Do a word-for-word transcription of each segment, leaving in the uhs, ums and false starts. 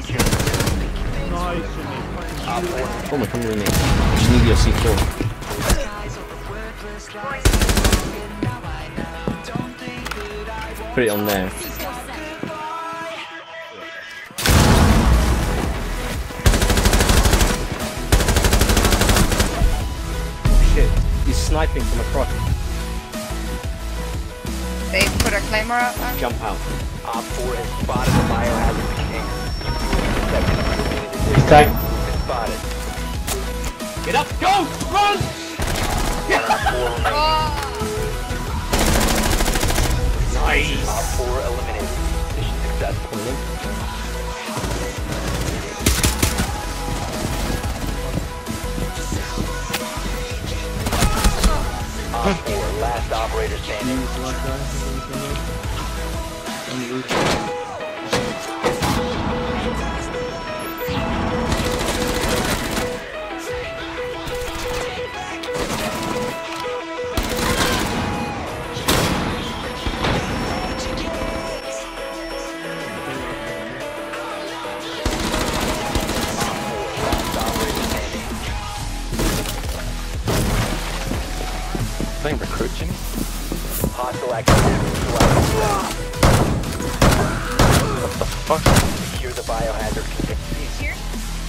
Nice. Come on, come with me. Just need your C four. Put it on there. Shit, he's sniping from across. They put a claymore out there? Jump out. Op four has spotted the biohazard container. He's tagged. Spotted. Get up, go! Run! Oh. Nice! Op four eliminated. Mission successful. Op four, last operator standing. Playing recruit, Jimmy? Hostile activity. What the fuck? Secure the biohazard container. He's here?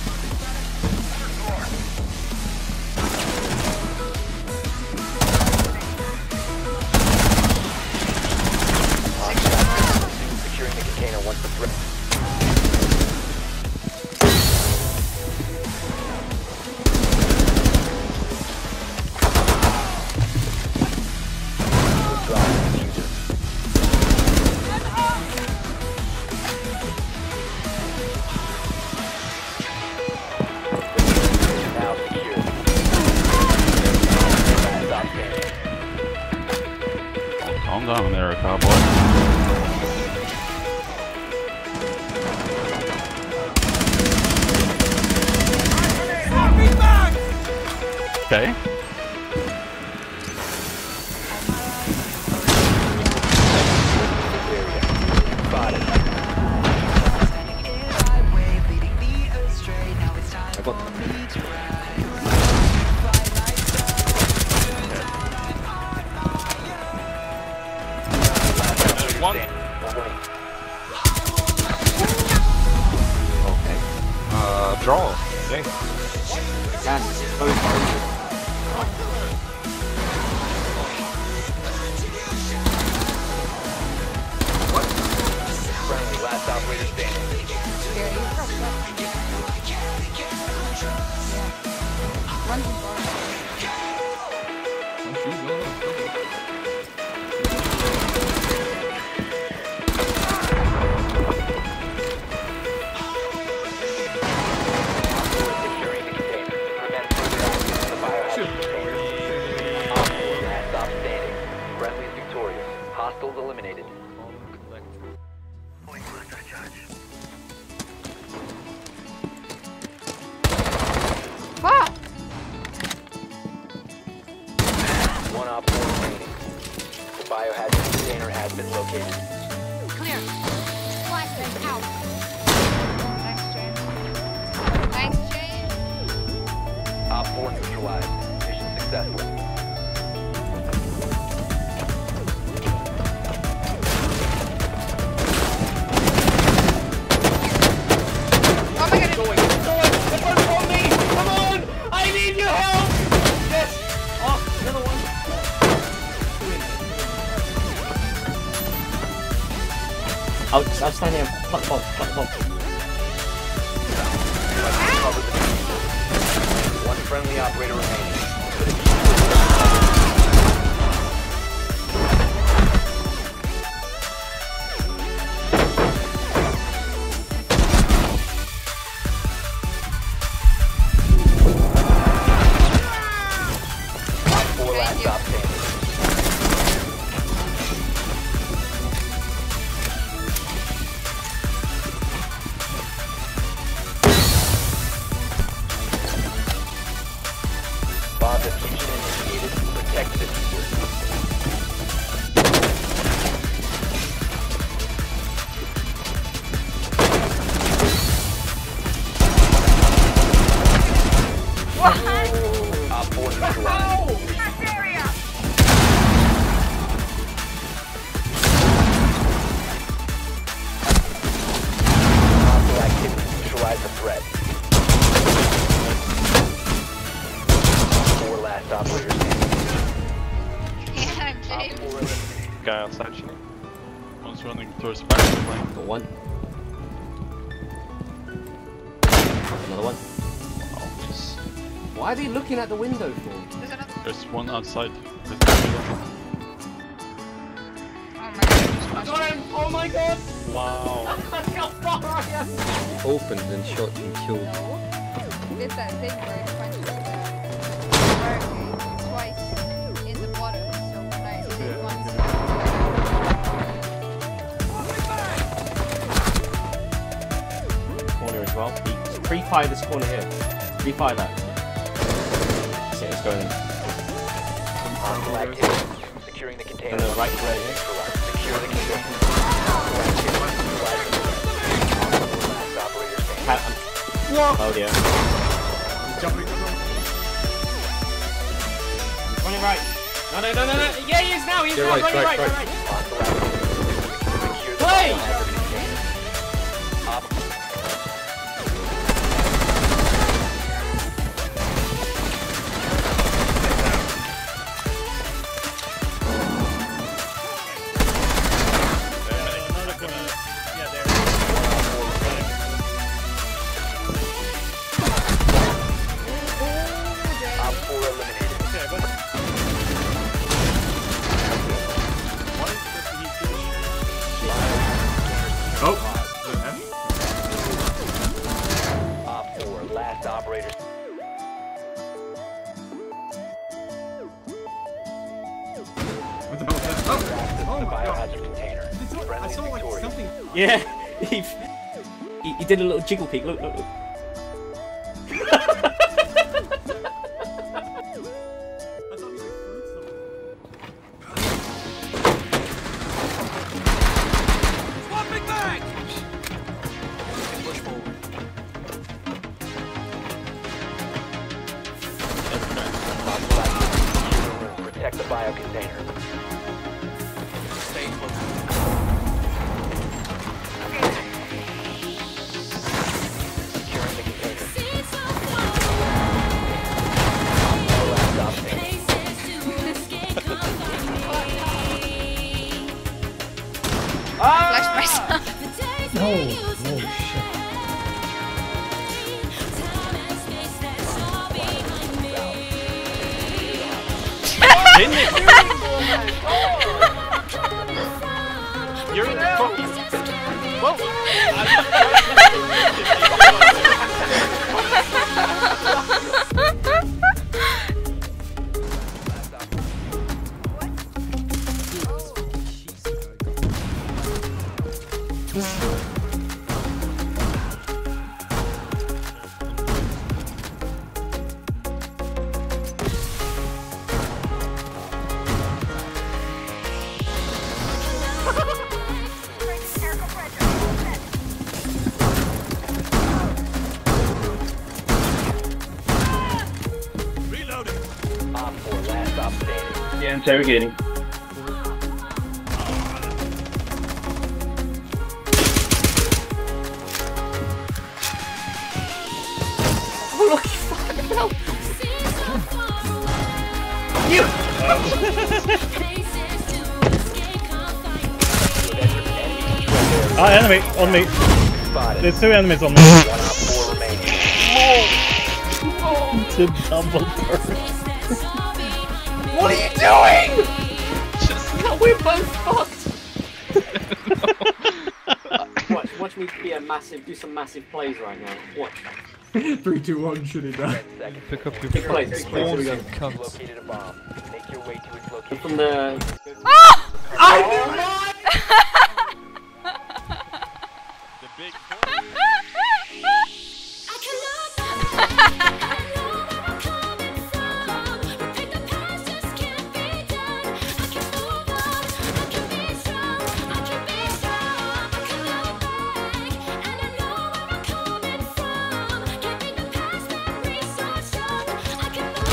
Securing the container once the threat. Calm down there, cowboy. Okay. I got One. okay. Uh, draw. Okay. Again, both are Friendly, last operator standing. Here, you crossed up. Yeah. One's in bar. Securing the container. Prevent further access to the biohazard container. Op four, last stop standing. Friendly is victorious. Hostiles eliminated. Fuck! One op four remaining. The biohazard container has been located. Clear. Flashbang out. Thanks, James. Thanks, James. Op four neutralized. Mission successful. Oh my god, going. It's going. The first on me. Come on. I need your help. Yes. Oh, another one. I'll, I'll stand here and put the bomb. Put the bomb. Cover the defuse. One friendly operator remaining. Four last stop standing. Bomb diffusion initiated. Protect the diffuser. threat. Four last operators standing. Yeah, I'm Op James. four eliminated. Guy outside, Shini. One's running towards back of the plane. Got one. Another one. Oh, just... Why are they looking at the window for? There's another. There's one outside. There's Oh my god, I just Got watched him! Oh my god! wow. Look how far I am! Opened and shot and killed. No. He did that thing where he punched the hurricane twice in the water. So when I did it once. Corner as well. Pre-fire this corner here. Pre-fire that. Okay, let's go in. Hostile activity. Securing the container. And the right way here. Secure the container. Last operator standing. Cat, um, oh yeah. Running right. No, no, no, no, no. Yeah, he is now. He is Yeah, now. right, Running right, right, right. right. Hostile activity. Secure the Play! biohazard container. Op- Op four eliminated. Op four, last operator. What the hell was that? Oh! Access Oh the my god! biohazard container. I saw, I Friendly saw like victorious. something. Yeah. He, he, he did a little jiggle peek. Look, look, look. I thought he like threw something. Swapping back! Push forward. Hostile activity. Secure the room. Protect the bio container. Stay close. Securing the container. Last stop standing. flashed myself. Didn't it? You're in the fucking... Whoa! Op four, last stop standing. Yeah, interrogating. Oh, look, you fucking hell. You! Ah, enemy on me. Spotted. There's two enemies on me. One op four remaining. It's a double turret. What are you doing? No, we're both fucked. Watch, watch me be a massive, do some massive plays right now. Watch. Three, two, one, should he die? ten seconds. Pick up your Big plays, big plays. Here we go. You've located a bomb. Make your way to its location. From the. Ah! The big...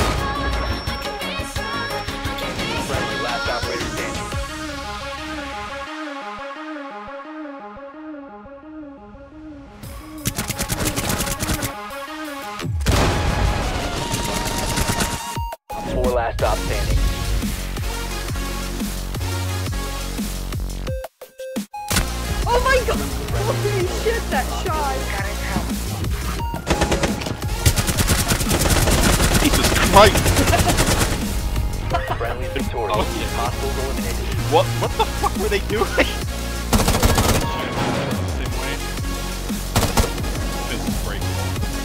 Friendly, last operator standing. fight! Friendly victorious. Oh, yeah. Hostiles eliminated. What? What the fuck were they doing? Same way. This is breakable.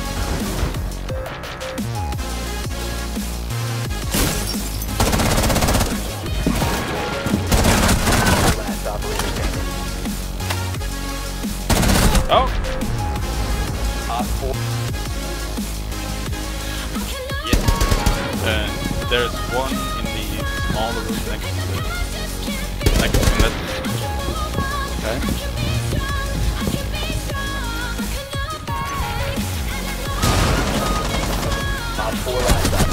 Last operator standing. Oh! Op four. Yes. And there's one in the smaller room next to the next to that. Okay. Op four last operator.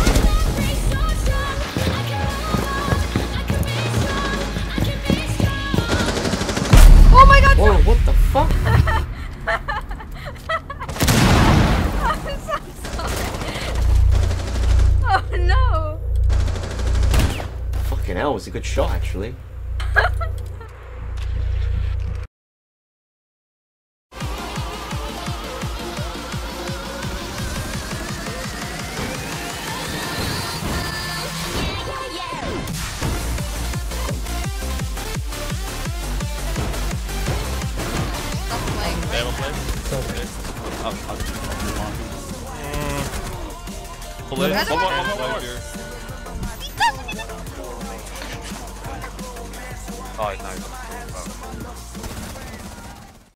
Oh my god! Whoa, what the fuck? I'm so sorry. Oh no! Fucking hell, was a good shot actually. Stop playing. They have a play? Okay. I'll, I'll, I'll move on. Pull it. Another One more, one? one more, one more. He doesn't even Oh, nice.